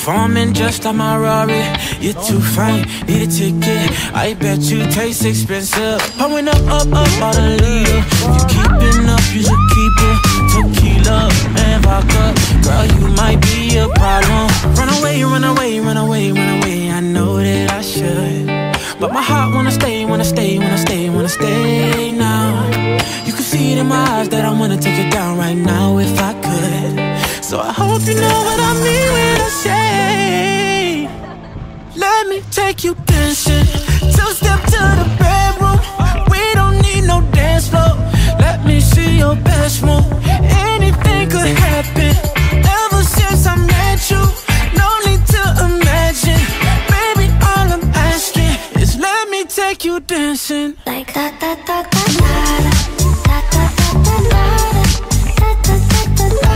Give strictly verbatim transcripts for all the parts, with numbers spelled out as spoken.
performing just like my Rari. You're too fine, need a ticket. I bet you taste expensive. Pouring up, up, up, all the leader. If you keeping up, you should keep it. Tequila and vodka, girl, you might be a problem. Run away, run away, run away, run away. I know that I should, but my heart wanna stay, wanna stay, wanna stay, wanna stay now. You can see it in my eyes that I wanna take it down right now if I could. So I hope you know what I mean when I say, let me take you dancing. Two step to the bedroom. We don't need no dance floor. Let me see your best move. Anything could happen. Ever since I met you, no need to imagine. Baby, all I'm asking is let me take you dancing. Like da da da da da da da da da da da.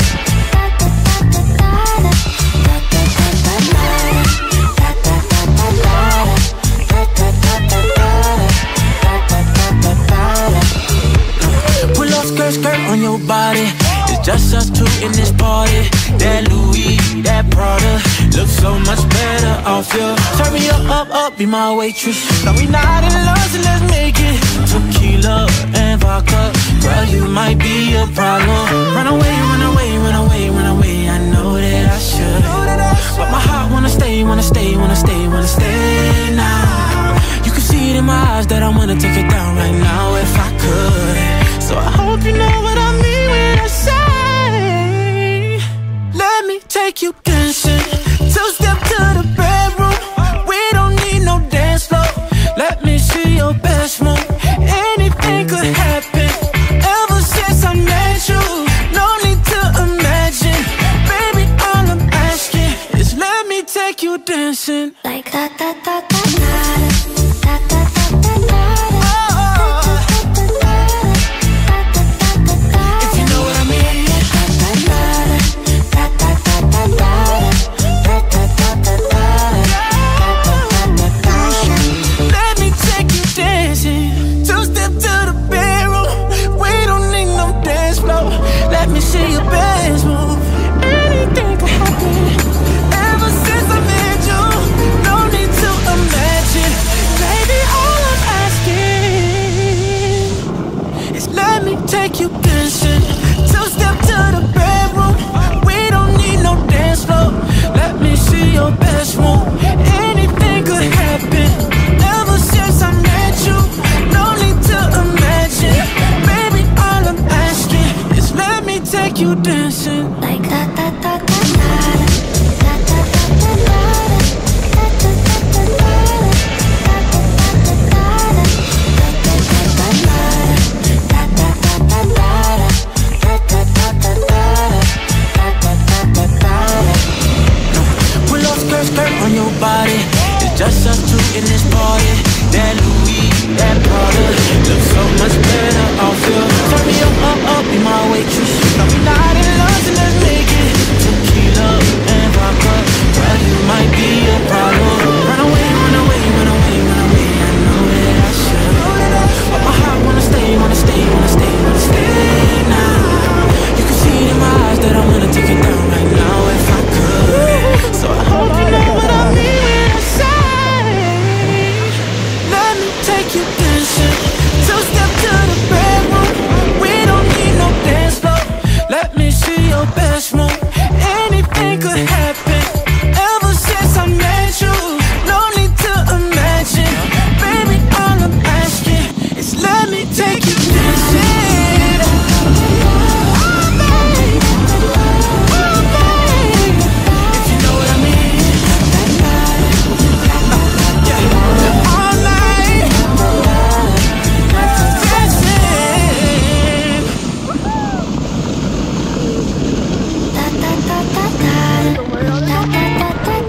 Skirt on your body, it's just us two in this party. That Louis, that Prada, looks so much better off you. Turn me up, up, up, be my waitress. Now we not in love, so let's make it. Tequila and vodka, girl, you might be a problem. Run away, run away, run away, run away. I know that I should, but my heart wanna stay, wanna stay, wanna stay, wanna stay now. You can see it in my eyes that I wanna take it down right now if I could. So I hope you know what I mean when I say, let me take you dancing. Two step to the bedroom. We don't need no dance floor. Let me see your best move. Anything could happen. Ever since I met you, no need to imagine. Baby, all I'm asking is let me take you dancing. Like da da da da da da da da da. See your best move. Anything could happen. Ever since I met you, no need to imagine. Baby, all I'm asking is let me take you dancing. Two step to the bedroom. We don't need no dance floor. Let me see your best move. Anything could happen. Ever since I met you, no need to imagine. Baby, all I'm asking is let me take you dancing. Like da da da da da da da da da pull up skirt, skirt on your body. It's just us two in this party. That Louis, that Prada, looks so much better off you. Turn me up, up, up, be my waitress. Now we not in love, so let's make it. Tequila and vodka, girl, you might be a problem. Run away, run away, run away, run away. I know that I should, but my heart wanna stay, wanna stay, wanna stay, wanna stay now. You can see it in my eyes that I wanna take it down right now if I could. So I hope you know what I mean when I say, let me take you dancing. Two step to the bedroom. We don't need no dance floor. Let me see your best move. Anything could happen. Ever since I met you, no need to imagine. Baby, all I'm asking is let me take you dancing. Oh, babe. Oh, babe. If you know what I mean. Yeah. All night. Dancing. da da da da da da da da da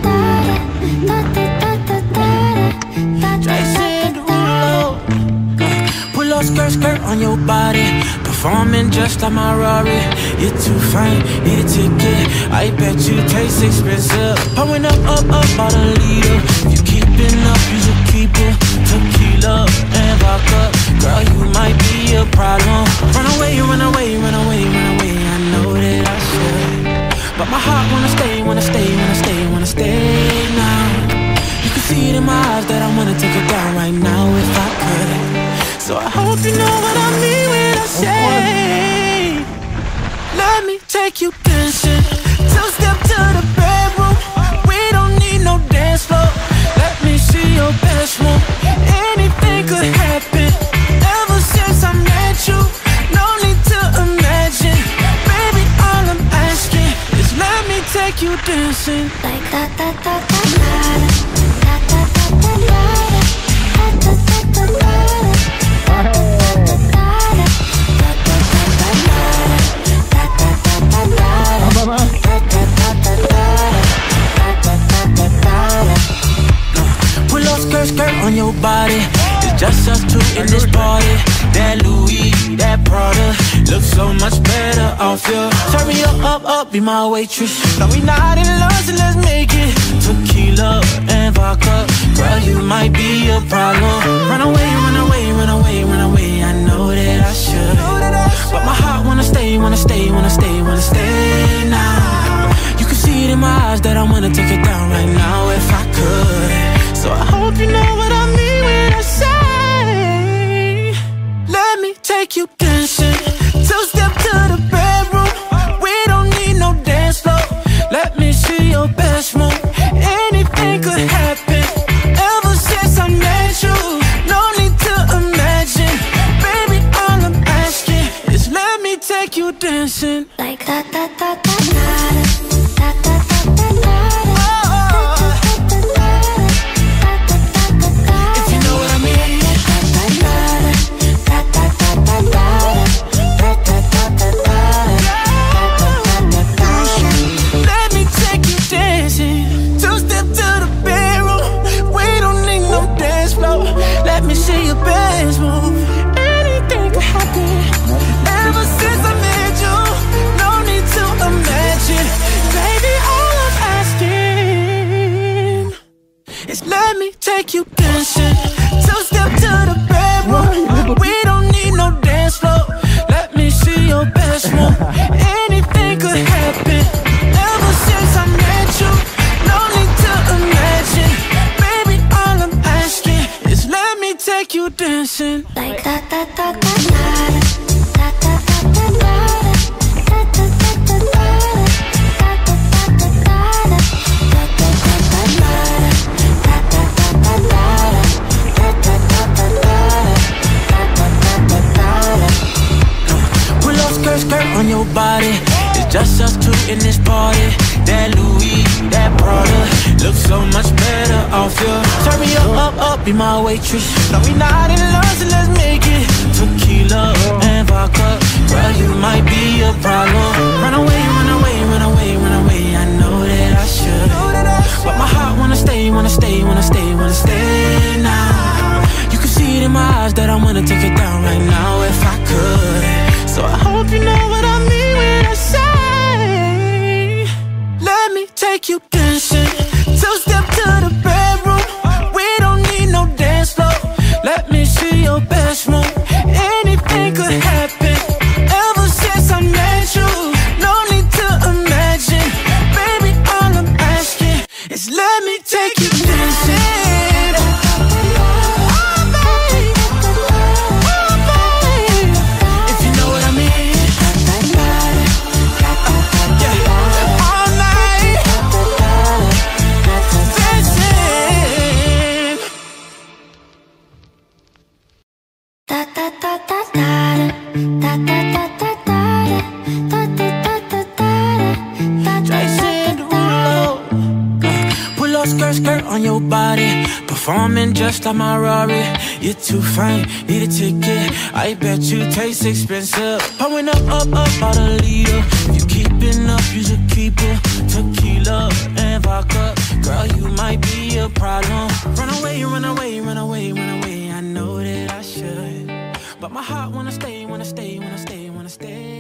skirt, skirt on your body, performing just like my Rari. You're too fine, need a ticket. I bet you taste expensive. Pouring up, up, up, all the leader. If you keeping up, you should keep it. Tequila and vodka, girl, you might be a problem. Run away, run away, run away, run away. I know that I should, but my heart wanna stay, wanna stay, wanna stay, wanna on your body. It's just us two in this party. That Louis, that Prada, looks so much better off you. Turn me up, up, up, be my waitress. No, we not in love, so let's make it tequila and vodka. Girl, you might be a problem. Run away, run away, run away, run away. I know that I should, but my heart wanna stay, wanna stay, wanna stay, wanna stay now. You can see it in my eyes that I wanna take it down right now if I could. So I hope you know what I mean when I say, let me take you dancing. Two-step to the bedroom. We don't need no dance floor. Let me see your best move. Anything could happen. Ever since I met you, no need to imagine. Baby, all I'm asking is let me take you dancing. Like da da da da da da da da da da. Let me see your best move. Anything could happen. Ever since I met you, no need to imagine. Baby, all I'm asking is let me take you dancing. Two-step to the bedroom. We don't need no dance floor. Let me see your best move. Anything could happen. Ever since I met you, no need to imagine. Baby, all I'm asking is let me take you dancing. Like da da da da da da da da da pull up skirt, skirt on your body. It's just us two in this party. That Louis, that Prada, looks so much better off you. Turn me up, up, up, be my waitress. No, we not in love, so let's make it tequila and vodka. Girl, you might be a problem. Run away, run away, run away, run away. I know that I should, but my heart wanna stay, wanna stay, wanna stay, wanna stay now. You can see it in my eyes that I wanna take it down right now if I could. So I hope you know what I mean when I say, let me take you dancing. Two-step to the bedroom. We don't need no dance floor. Let me see your best move. Anything could happen. Ever since I met you, no need to imagine. Baby, all I'm asking is let me take you dancing. Skirt on your body, performing just like my Rari. You're too fine, need a ticket. I bet you taste expensive. Pouring up, up, up, out a liter. If you keeping up, you should keep it. Tequila and vodka. Girl, you might be a problem. Run away, run away, run away, run away. I know that I should, but my heart wanna stay, wanna stay, wanna stay, wanna stay.